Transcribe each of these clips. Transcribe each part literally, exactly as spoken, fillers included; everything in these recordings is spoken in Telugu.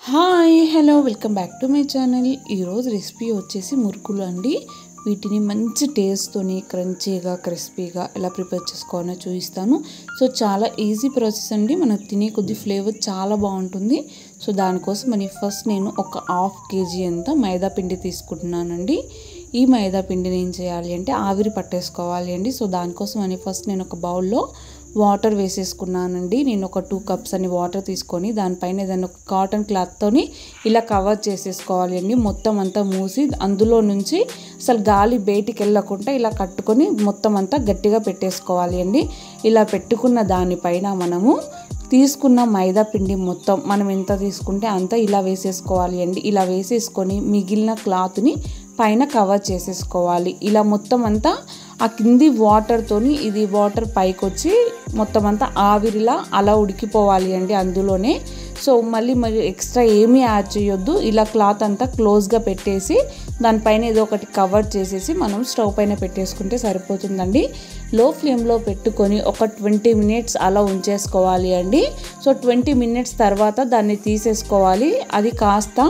Hi hello welcome back to my channel. ఈరోజు రెసిపీ వచ్చేసి మురుకులు అండి. వీటిని మంచి టేస్ట్తోని క్రంచీగా క్రిస్పీగా ఎలా ప్రిపేర్ చేసుకోవాలో చూపిస్తాను. సో చాలా ఈజీ ప్రాసెస్ అండి. మనకు తినే కొద్ది ఫ్లేవర్ చాలా బాగుంటుంది. సో దానికోసం అని ఫస్ట్ నేను ఒక హాఫ్ కేజీ అంత మైదా పిండి తీసుకుంటున్నానండి. ఈ మైదా పిండిని ఏం చేయాలి అంటే ఆవిరి పట్టేసుకోవాలి అండి. సో దానికోసం అని ఫస్ట్ నేను ఒక బౌల్లో వాటర్ వేసేసుకున్నానండి. నేను ఒక టూ కప్స్ అని వాటర్ తీసుకొని దానిపైన ఏదైనా ఒక కాటన్ క్లాత్తోని ఇలా కవర్ చేసేసుకోవాలి అండి. మొత్తం అంతా మూసి అందులో నుంచి అసలు గాలి బయటికి వెళ్ళకుండా ఇలా కట్టుకొని మొత్తం అంతా గట్టిగా పెట్టేసుకోవాలి అండి. ఇలా పెట్టుకున్న దానిపైన మనము తీసుకున్న మైదా పిండి మొత్తం మనం ఎంత తీసుకుంటే అంత ఇలా వేసేసుకోవాలి అండి. ఇలా వేసేసుకొని మిగిలిన క్లాత్ని పైన కవర్ చేసేసుకోవాలి. ఇలా మొత్తం అంతా ఆ కింది వాటర్తోని ఇది వాటర్ పైకి వచ్చి మొత్తం అంతా ఆవిరిలా అలా ఉడికిపోవాలి అండి అందులోనే. సో మళ్ళీ మరి ఎక్స్ట్రా ఏమీ యాడ్ చేయొద్దు. ఇలా క్లాత్ అంతా క్లోజ్గా పెట్టేసి దానిపైన ఏదో ఒకటి కవర్ చేసేసి మనం స్టవ్ పైన పెట్టేసుకుంటే సరిపోతుందండి. లో ఫ్లేమ్లో పెట్టుకొని ఒక ట్వంటీ మినిట్స్ అలా ఉంచేసుకోవాలి అండి. సో ట్వంటీ మినిట్స్ తర్వాత దాన్ని తీసేసుకోవాలి. అది కాస్త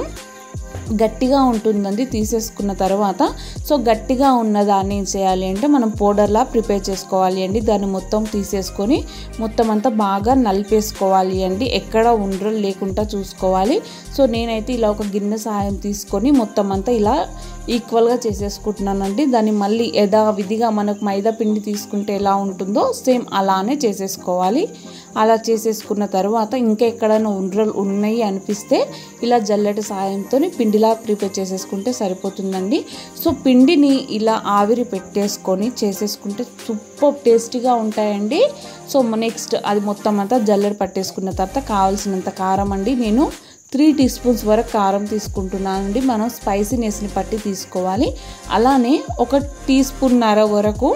గట్టిగా ఉంటుందండి తీసేసుకున్న తర్వాత. సో గట్టిగా ఉన్న దాన్ని ఏం చేయాలి అంటే మనం పౌడర్లా ప్రిపేర్ చేసుకోవాలి అండి. దాన్ని మొత్తం తీసేసుకొని మొత్తం అంతా బాగా నలిపేసుకోవాలి అండి. ఎక్కడ ఉండలు లేకుండా చూసుకోవాలి. సో నేనైతే ఇలా ఒక గిన్నె సహాయం తీసుకొని మొత్తం అంతా ఇలా ఈక్వల్గా చేసేసుకుంటున్నానండి. దాన్ని మళ్ళీ యథావిధిగా మనకు మైదా పిండి తీసుకుంటే ఎలా ఉంటుందో సేమ్ అలానే చేసేసుకోవాలి. అలా చేసేసుకున్న తర్వాత ఇంకా ఎక్కడైనా ఉండలు ఉన్నాయి అనిపిస్తే ఇలా జల్లెడ సాయంతో పిండిలా ప్రిపేర్ చేసేసుకుంటే సరిపోతుందండి. సో పిండిని ఇలా ఆవిరి పెట్టేసుకొని చేసేసుకుంటే సూపర్ టేస్టీగా ఉంటాయండి. సో నెక్స్ట్ అది మొత్తం అంతా జల్లెడ పట్టేసుకున్న తర్వాత కావాల్సినంత కారం అండి. నేను త్రీ టీ స్పూన్స్ వరకు కారం తీసుకుంటున్నానండి. మనం స్పైసీనెస్ని పట్టి తీసుకోవాలి. అలానే ఒక టీ స్పూన్నర వరకు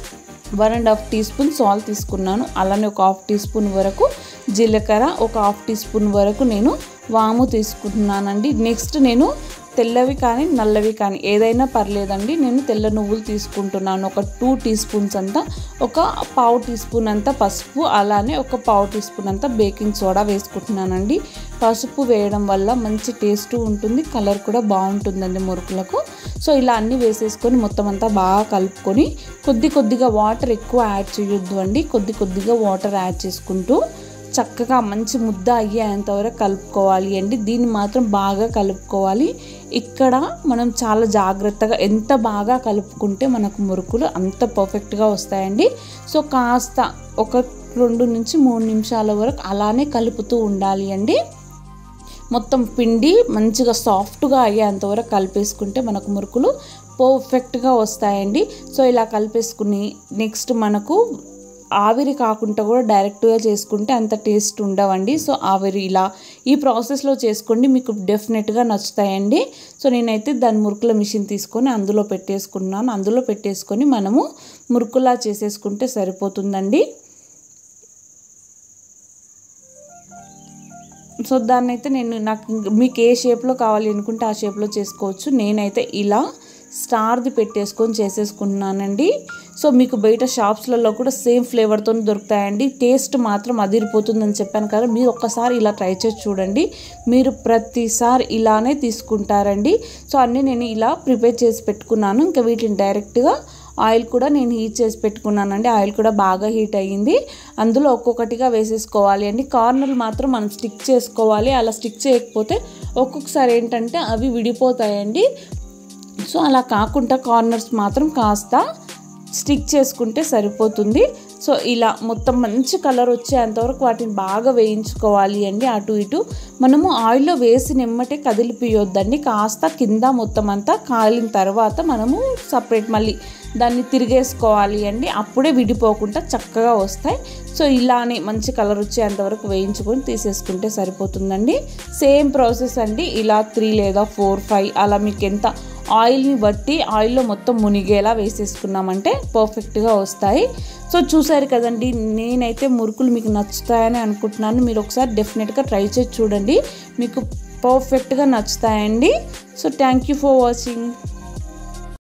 one and half teaspoon salt తీసుకున్నాను. అలానే ఒక హాఫ్ టీ స్పూన్ వరకు జీలకర్ర, ఒక హాఫ్ టీ స్పూన్ వరకు నేను వాము తీసుకుంటున్నానండి. నెక్స్ట్ నేను తెల్లవి కానీ నల్లవి కానీ ఏదైనా పర్లేదండి. నేను తెల్ల నువ్వులు తీసుకుంటున్నాను. ఒక టూ టీ స్పూన్స్ అంతా, ఒక పావు టీ స్పూన్ అంతా పసుపు, అలానే ఒక పావు టీ స్పూన్ అంతా బేకింగ్ సోడా వేసుకుంటున్నానండి. పసుపు వేయడం వల్ల మంచి టేస్ట్ ఉంటుంది, కలర్ కూడా బాగుంటుందండి మురుకులకు. సో ఇలా అన్నీ వేసేసుకొని మొత్తం అంతా బాగా కలుపుకొని కొద్ది కొద్దిగా వాటర్ ఎక్కువ యాడ్ చేయొద్దు అండి. కొద్ది కొద్దిగా వాటర్ యాడ్ చేసుకుంటూ చక్కగా మంచి ముద్ద అయ్యేంతవరకు కలుపుకోవాలి అండి. దీన్ని మాత్రం బాగా కలుపుకోవాలి. ఇక్కడ మనం చాలా జాగ్రత్తగా ఎంత బాగా కలుపుకుంటే మనకు మురుకులు అంత పర్ఫెక్ట్గా వస్తాయండి. సో కాస్త ఒక రెండు నుంచి మూడు నిమిషాల వరకు అలానే కలుపుతూ ఉండాలి అండి. మొత్తం పిండి మంచిగా సాఫ్ట్గా అయ్యేంతవరకు కలిపేసుకుంటే మనకు మురుకులు పర్ఫెక్ట్గా వస్తాయండి. సో ఇలా కలిపేసుకుని నెక్స్ట్ మనకు ఆవిరి కాకుండా కూడా డైరెక్ట్గా చేసుకుంటే అంత టేస్ట్ ఉండవండి. సో ఆవిరి ఇలా ఈ ప్రాసెస్లో చేసుకోండి, మీకు డెఫినెట్గా నచ్చుతాయండి. సో నేనైతే దాని మురుకుల మిషన్ తీసుకొని అందులో పెట్టేసుకున్నాను. అందులో పెట్టేసుకొని మనము మురుకులా చేసేసుకుంటే సరిపోతుందండి. సో దాన్ని అయితే నేను నాకు మీకు ఏ షేప్లో కావాలి అనుకుంటే ఆ షేప్లో చేసుకోవచ్చు. నేనైతే ఇలా స్టార్ది పెట్టేసుకొని చేసేసుకున్నానండి. సో మీకు బయట షాప్స్లలో కూడా సేమ్ ఫ్లేవర్తో దొరుకుతాయండి. టేస్ట్ మాత్రం అదిరిపోతుందని చెప్పాను కదా, మీరు ఒక్కసారి ఇలా ట్రై చేసి చూడండి. మీరు ప్రతిసారి ఇలానే తీసుకుంటారండి. సో అన్నీ నేను ఇలా ప్రిపేర్ చేసి పెట్టుకున్నాను. ఇంకా వీటిని డైరెక్ట్గా ఆయిల్ కూడా నేను హీట్ చేసి పెట్టుకున్నానండి. ఆయిల్ కూడా బాగా హీట్ అయ్యింది. అందులో ఒక్కొక్కటిగా వేసేసుకోవాలి అండి. కార్నర్లు మాత్రం మనం స్టిక్ చేసుకోవాలి. అలా స్టిక్ చేయకపోతే ఒక్కొక్కసారి ఏంటంటే అవి విడిపోతాయండి. సో అలా కాకుండా కార్నర్స్ మాత్రం కాస్త స్టిక్ చేసుకుంటే సరిపోతుంది. సో ఇలా మొత్తం మంచి కలర్ వచ్చేంతవరకు వాటిని బాగా వేయించుకోవాలి అండి. అటు ఇటు మనము ఆయిల్లో వేసి నెమ్మటే కదిలిపియొద్దండి. కాస్త కింద మొత్తం అంతా కాలిన తర్వాత మనము సపరేట్ మళ్ళీ దాన్ని తిరిగేసుకోవాలి అండి. అప్పుడే విడిపోకుండా చక్కగా వస్తాయి. సో ఇలానే మంచి కలర్ వచ్చేంతవరకు వేయించుకొని తీసేసుకుంటే సరిపోతుందండి. సేమ్ ప్రాసెస్ అండి. ఇలా త్రీ లేదా ఫోర్ ఫైవ్ అలా మీకు ఎంత ఆయిల్ని బట్టి ఆయిల్లో మొత్తం మునిగేలా వేసేసుకున్నామంటే పర్ఫెక్ట్గా వస్తాయి. సో చూసారు కదండి, నేనైతే మురుకులు మీకు నచ్చుతాయని అనుకుంటున్నాను. మీరు ఒకసారి డెఫినెట్గా ట్రై చేసి చూడండి, మీకు పర్ఫెక్ట్గా నచ్చుతాయండి. So thank you for watching.